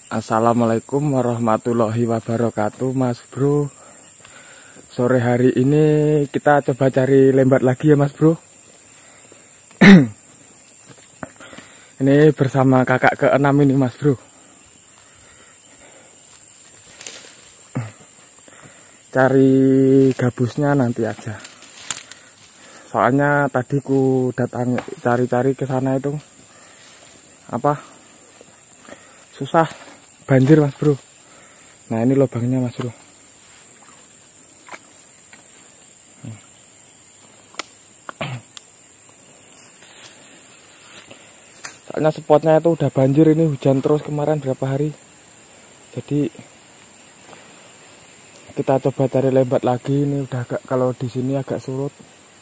Assalamualaikum warahmatullahi wabarakatuh, Mas Bro. Sore hari ini kita coba cari lembat lagi ya, Mas Bro. Ini bersama kakak ke-6 ini, Mas Bro. Cari gabusnya nanti aja. Soalnya tadi ku datang cari-cari ke sana itu susah, banjir, Mas Bro. Nah, ini lubangnya, Mas Bro. Soalnya spotnya itu udah banjir, ini hujan terus kemarin berapa hari. Jadi kita coba cari lembat lagi. Ini udah agak, kalau di sini agak surut.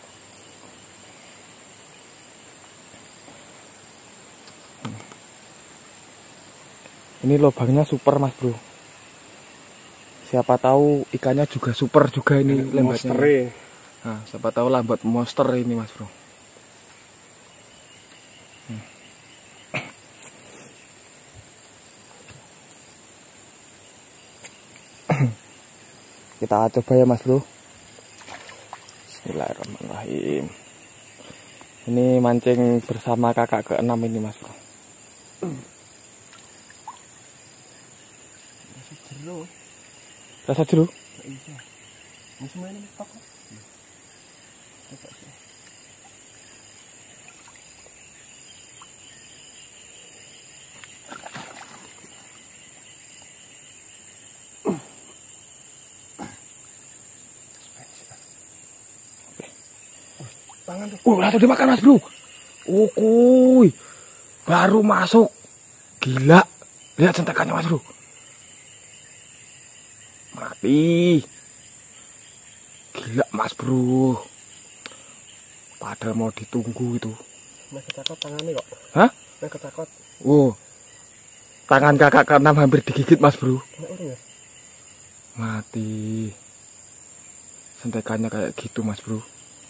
Ini lubangnya super, Mas Bro. Siapa tahu ikannya juga super juga ini lembatnya. Nah, siapa tahu lambat monster ini, Mas Bro. Kita coba ya, Mas Bro. Bismillahirrahmanirrahim. Ini mancing bersama kakak ke-6 ini, Mas Bro. Rasa jeruk? Iya. Musimnya ini pak. Langsung dimakan, Mas Bro. Kuy. Baru masuk. Gila. Lihat centekannya, Mas Bro. Mati. Gila, Mas Bro. Padahal mau ditunggu itu. Nah, kecakot tangannya kok. Hah? Nah, kecakot. Tangan kakak ke-6 hampir digigit, Mas Bro. Ya? Mati. Sentekannya kayak gitu, Mas Bro.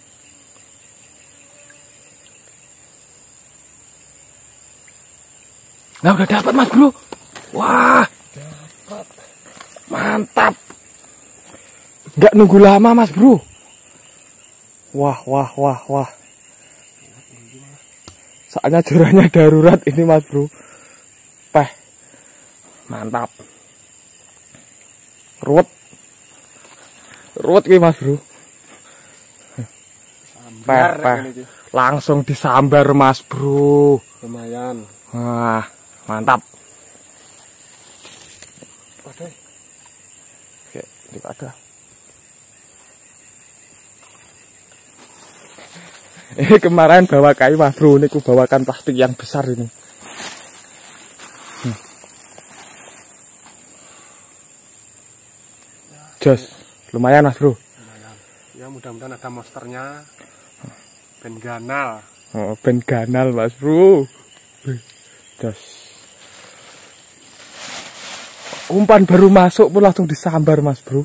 Nah, udah dapat, Mas Bro. Wah, Dapat. mantap. Nggak nunggu lama, Mas Bro. Wah. Soalnya juranya darurat ini, Mas Bro. Mantap. Ruwet nih, Mas Bro. Langsung disambar, Mas Bro. Lumayan. Wah, mantap. Oke, ini ada. Ini kemarin bawa kayu, Mas Bro. Ini ku bawakan plastik yang besar ini. Jos, lumayan, Mas Bro. lumayan. Ya, mudah-mudahan ada monsternya. Ben ganal. Oh, ben ganal, Mas Bro. Jos. Umpan baru masuk pun langsung disambar, Mas Bro.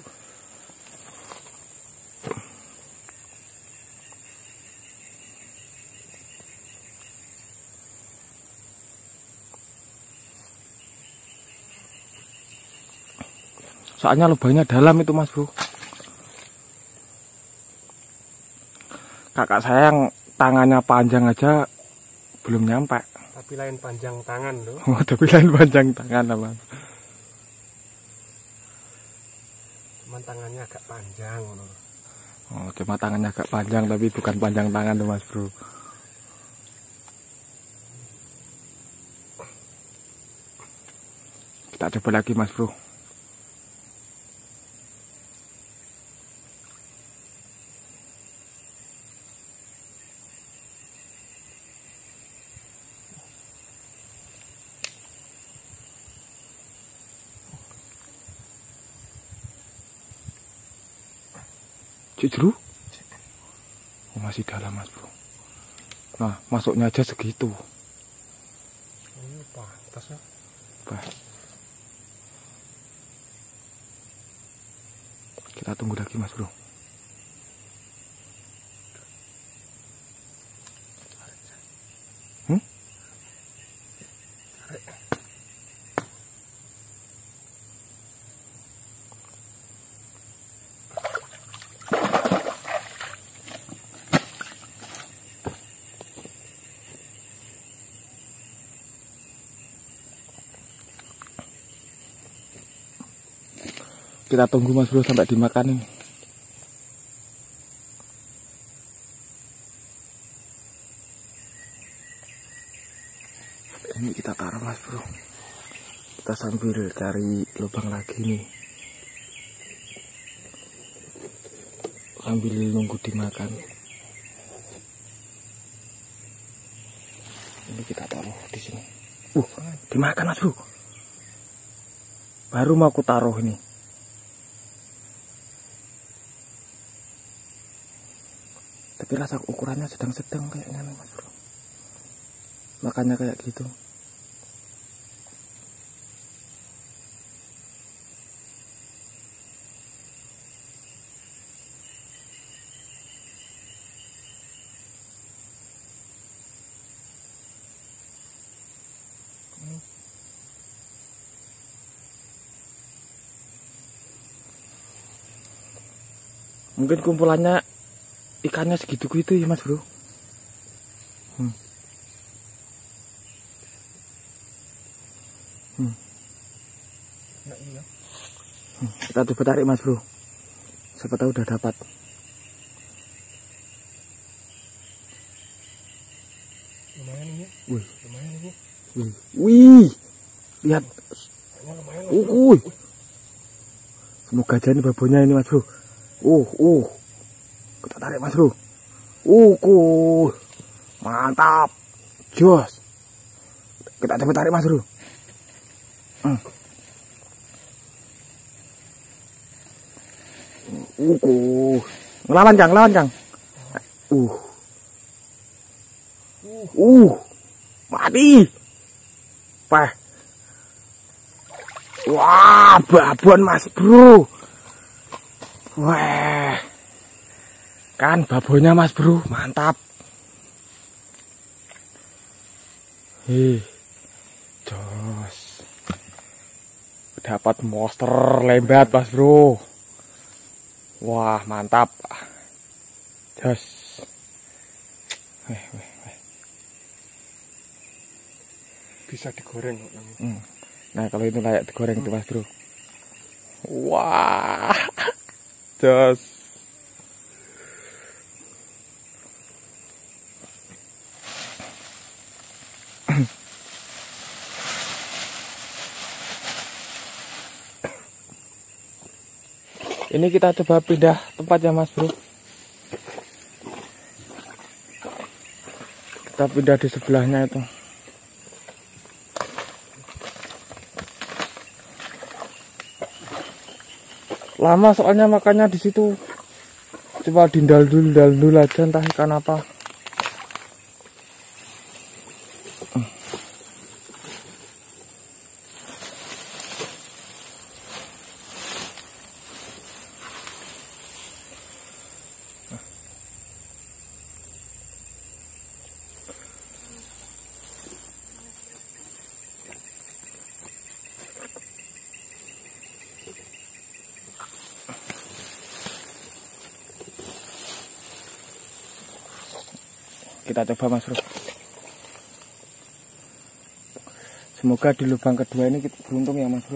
Soalnya lubangnya dalam itu, Mas Bro. Kakak saya yang tangannya panjang aja belum nyampe. Tapi lain panjang tangan loh. Oh, tapi lain panjang tangan, Mas. Cuman tangannya agak panjang loh. Oh, cuma tangannya agak panjang tapi bukan panjang tangan tuh, Mas Bro. Kita coba lagi, Mas Bro. Jeruk? Oh, masih dalam, Mas Bro. Nah, masuknya aja segitu. Ini pantas ya. Kita tunggu lagi, Mas Bro. Kita tunggu Mas Bro sampai dimakan ini. Ini kita taruh Mas Bro. Kita sambil cari lubang lagi nih. Sambil nunggu dimakan. Ini kita taruh di sini. Dimakan Mas Bro. Baru mau aku taruh ini. Tapi rasa ukurannya sedang-sedang kayaknya Mas Bro. Makanya kayak gitu. Mungkin kumpulannya ikannya segitu gitu ya Mas Bro. Ya, iya. Kita coba tarik Mas Bro. Siapa tahu udah dapat. Lumayan ini. Wih. Lumayan ini. Wih. Lihat. Lumayan. Semoga aja ini babonya ini Mas Bro. Kita tarik Mas Bro. Mantap. Jos. Kita coba tarik Mas Bro. Ngelawan Cang. Mati. Pah. Wah, babon Mas Bro. Wah. Kan babonnya Mas Bro, mantap. Jos. Dapat monster lembat Mas Bro. Wah, mantap. Jos. Bisa digoreng kok. Nah, kalau itu layak digoreng itu Mas Bro. Wah. Jos. Ini kita coba pindah tempat ya Mas Bro. Kita pindah di sebelahnya itu. Lama soalnya makannya di situ. Coba dindal dulu aja entah ikan apa. Kita coba Mas Bro. Semoga di lubang kedua ini kita beruntung ya Mas Bro.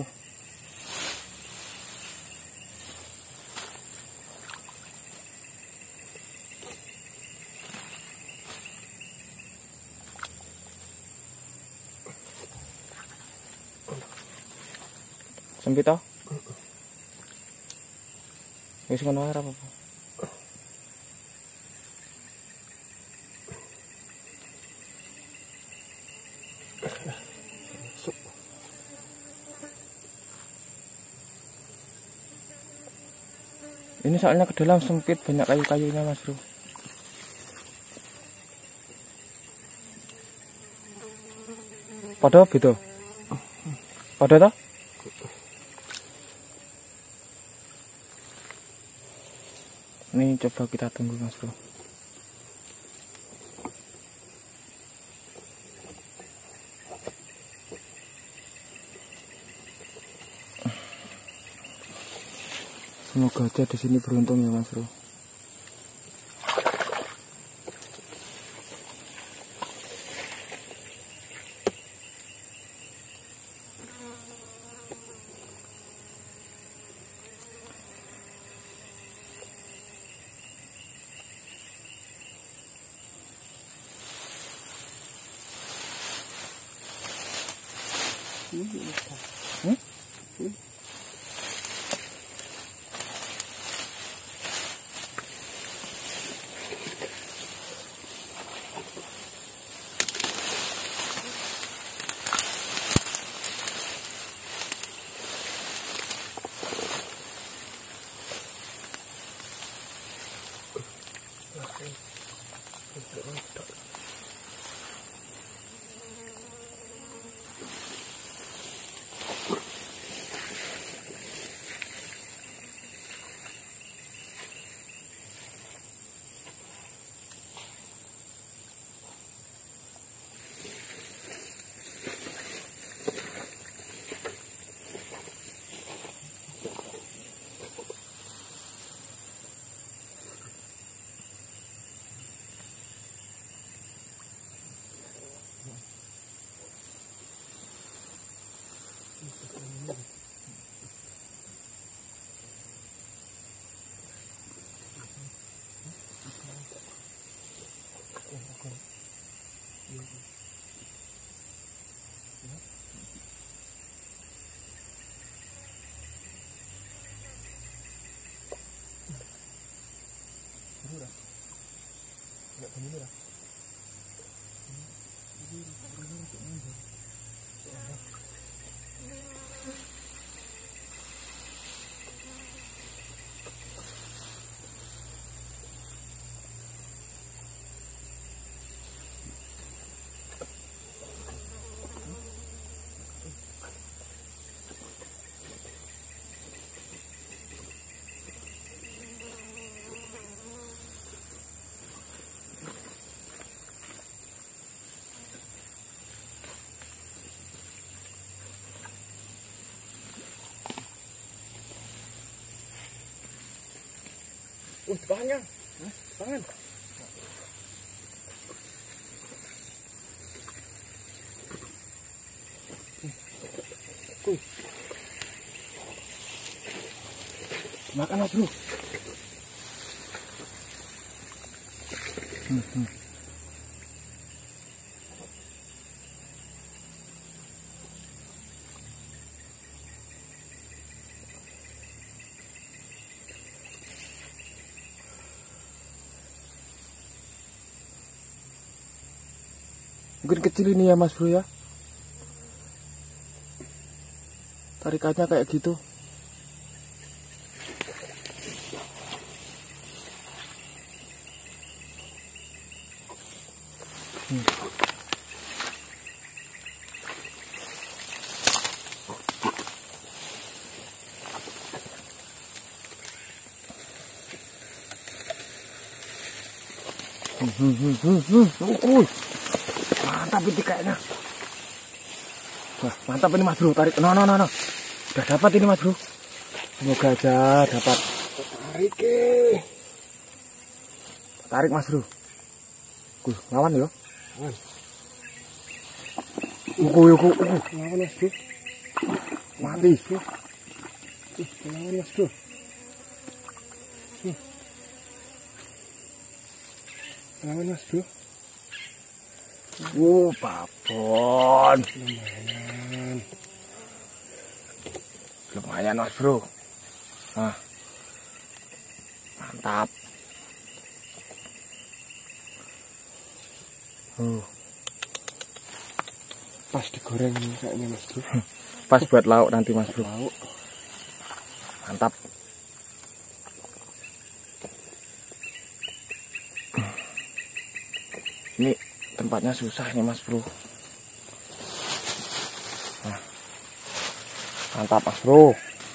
Sempit toh? Wis ngono ora apa-apa. Ini soalnya ke dalam sempit, banyak kayu-kayunya Mas Bro. Pada gitu. Pada toh? Ini coba kita tunggu Mas Bro. Semoga aja di sini beruntung ya Mas Bro. Depannya. Tangan. Makan Mas Bro. Mungkin kecil ini ya Mas Bro ya. Tarikannya kayak gitu. Mantap ini kayaknya. Wah, mantap ini Mas Bro, tarik. No. Udah dapat ini Mas Bro. Semoga aja dapat. Tarik Mas Bro. Lawan yo. Uku. Lawan Mas Bro. Mati. Lawan Mas Bro. Lawan Mas Bro. Babon. Lumayan Mas Bro. Nah. Mantap. Pas digoreng kayaknya Mas Bro. Pas buat lauk nanti Mas Bro. Lauk. Mantap. Ini tempatnya susah nih Mas Bro. Nah. Mantap Mas Bro.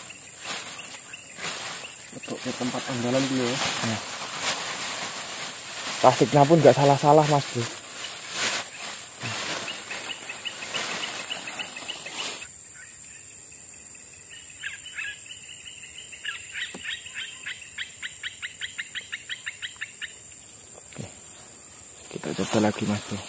Untuk ke tempat andalan dulu ya. Nah. Plastiknya pun nggak salah-salah Mas Bro. Oke. Kita coba lagi Mas Bro.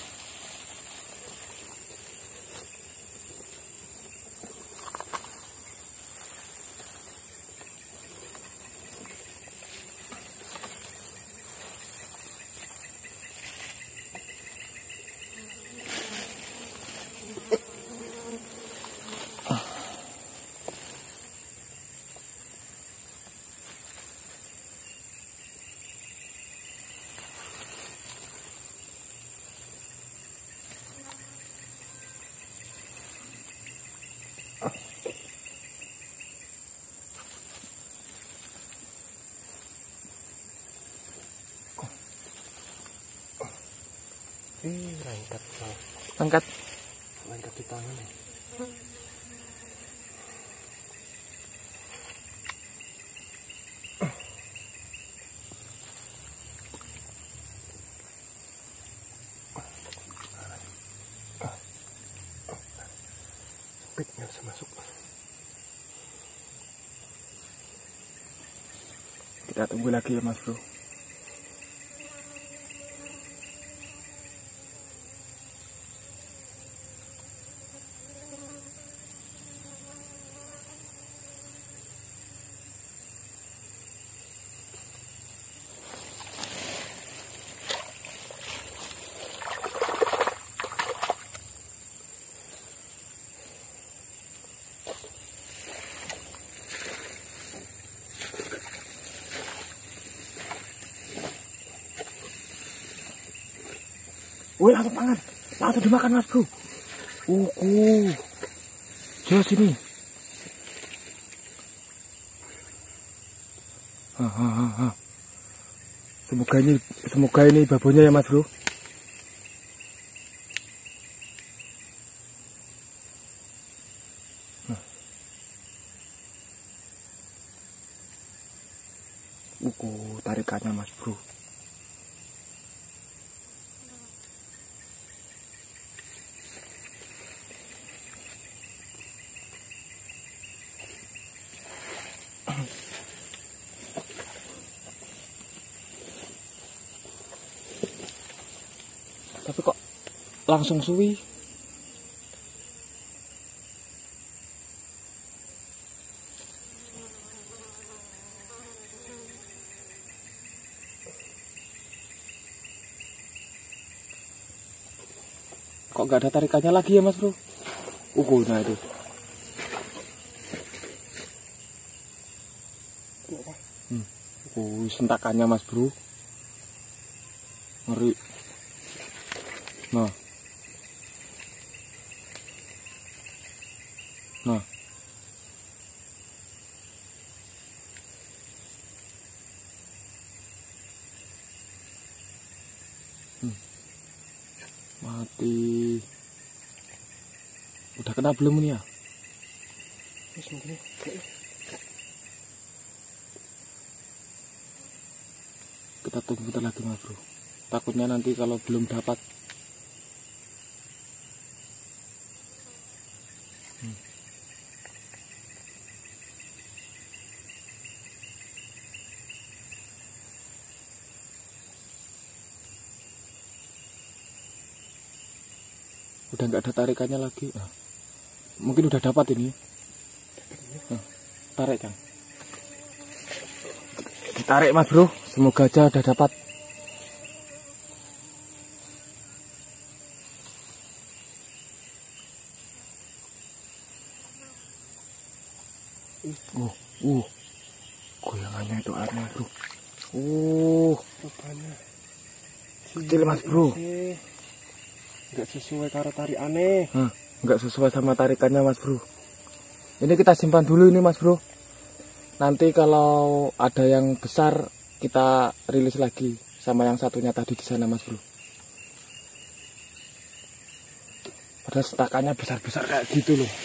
Lengket. Angkat. Lengket di tangan nih. Sempit, nggak bisa masuk. Kita tunggu lagi ya Mas Bro. Wih, langsung tangan, langsung dimakan Mas Bro. Jos ini. Semoga ini babonya ya Mas Bro. Tarikannya Mas Bro. Tapi kok langsung suwi. Kok nggak ada tarikannya lagi ya Mas Bro? Nah itu. Sentakannya Mas Bro. Ngeri. Nah. Mati. Udah kena belum nih ya? Kita tunggu bentar lagi Mas Bro. Takutnya nanti kalau belum dapat. Udah nggak ada tarikannya lagi. Mungkin udah dapat ini. Tarik Kang. Ditarik Mas Bro. Semoga aja udah dapat. Goyangannya itu airnya Bro. Rupanya Kecil Mas Bro. Nggak sesuai karo tarikane. Nggak sesuai sama tarikannya Mas Bro. Ini kita simpan dulu ini Mas Bro. Nanti kalau ada yang besar kita rilis lagi sama yang satunya tadi di sana Mas Bro. Padahal setakannya besar-besar kayak gitu loh.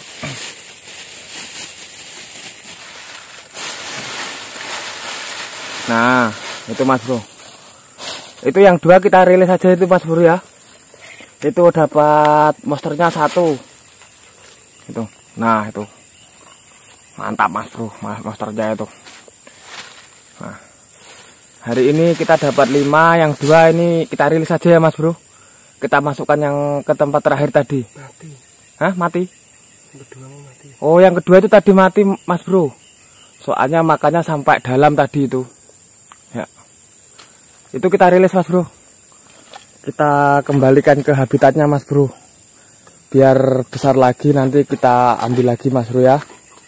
Nah, itu Mas Bro. Itu yang dua kita rilis aja itu Mas Bro ya. Itu dapat monsternya 1. Itu. Nah, itu. Mantap Mas Bro, monsternya itu. Nah. Hari ini kita dapat 5, yang 2 ini kita rilis aja ya Mas Bro. Kita masukkan yang ke tempat terakhir tadi. Mati. Hah, mati? Yang kedua mati. Oh, yang kedua itu tadi mati Mas Bro. Soalnya makannya sampai dalam tadi itu. Ya. Itu kita rilis Mas Bro. Kita kembalikan ke habitatnya Mas Bro. Biar besar lagi nanti kita ambil lagi Mas Bro ya.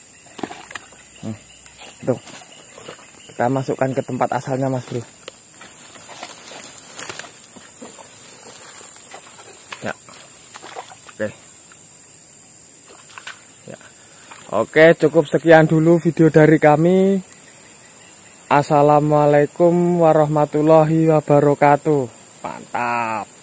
Tuh. Kita masukkan ke tempat asalnya Mas Bro. Ya. Oke. Ya. Oke, cukup sekian dulu video dari kami. Assalamualaikum warahmatullahi wabarakatuh. Mantap.